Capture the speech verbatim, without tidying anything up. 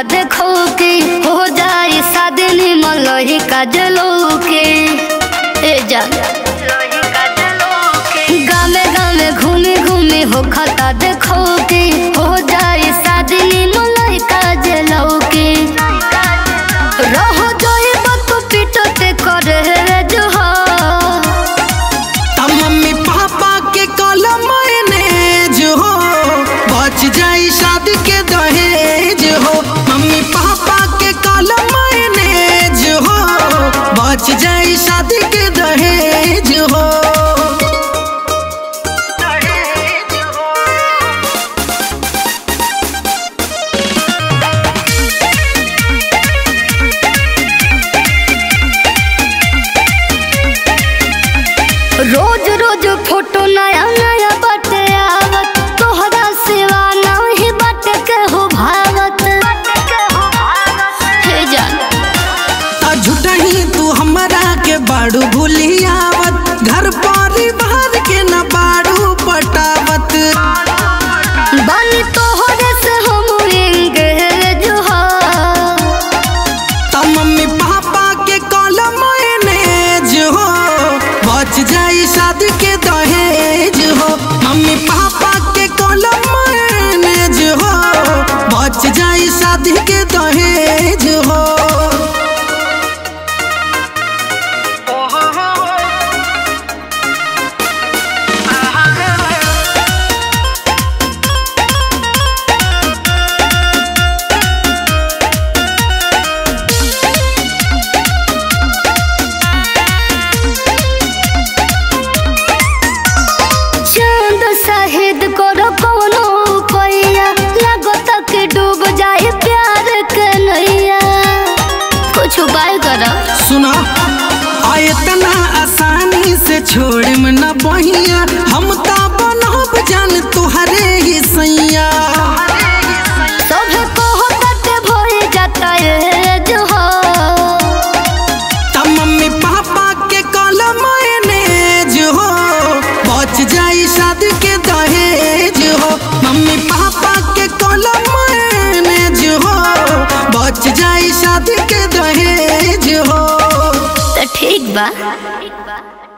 देखो के हो जाए सादनी मलही काजलो के ए जान गामे गामे घूमी घूमी हो खाता देखो के हो जाए सादनी मलही काजलो के रहो जोई बतु पिटते करे जो हो तब मम्मी पापा के कलम ने जो हो बच जाई शादी के दहेज हो। मम्मी पापा के कलम ने जो हो बच जाई शादी के दहेज हो। रोज रोज फोटो नया नया बाटे आवत तोहरा सिवा नहीं बाटे के हो भावत हे जान झूठा ही तू हमरा के बाड़ू भूलियावत घर परिवार के न बाड़ू पटावत बानी तोहरे से हम एंगेज हो तब मम्मी पापा के कलम ने जो हो बच जाई शादी के दहेज हो। मम्मी पापा के कलम ने जो हो बच जाई शादी के दहेज हो। शाहिद करो कोनो पैया लगो तक डूब जाए प्यार के नैया कुछ उपाय करो सुना इतना आसानी से छोड़ में न बहिया हम ता बनब जान तुहरे ही सैया सब कहो तते भोई जाता है जो हो तब मम्मी पापा के कलम ने जो हो बच जाई शादी के दहेज हो। मम्मी पापा के कलम ने जो हो बच जाई शादी के दहेज हो। तो ठीक बा।